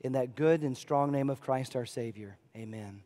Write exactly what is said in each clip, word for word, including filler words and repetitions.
in that good and strong name of Christ our Savior. Amen.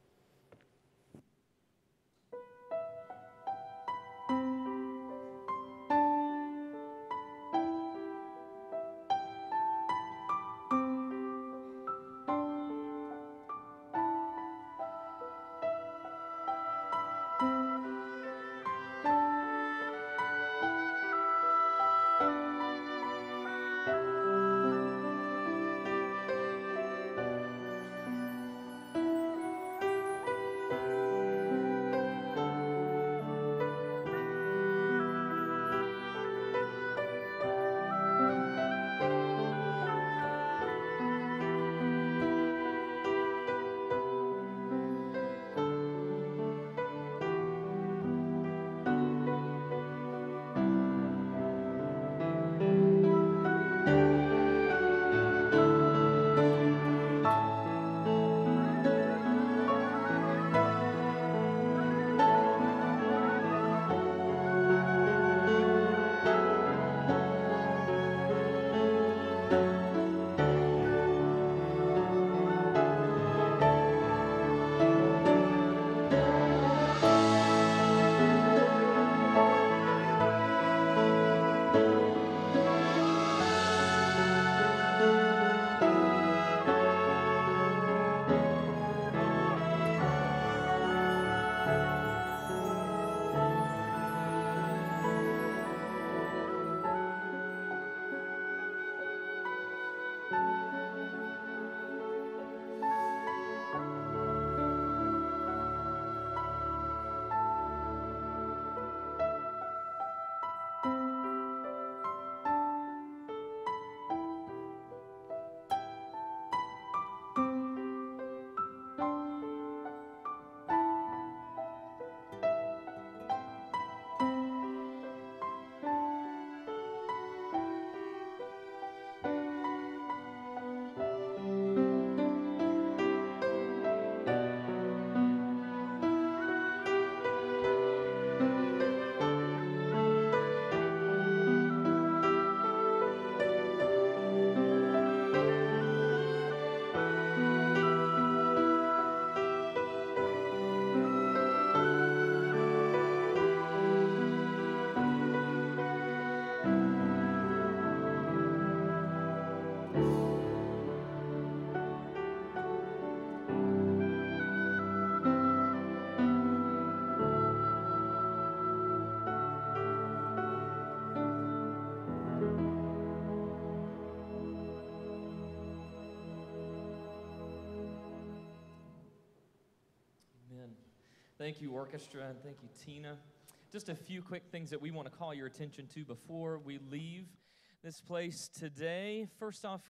Thank you, orchestra, and thank you, Tina. Just a few quick things that we want to call your attention to before we leave this place today. First off,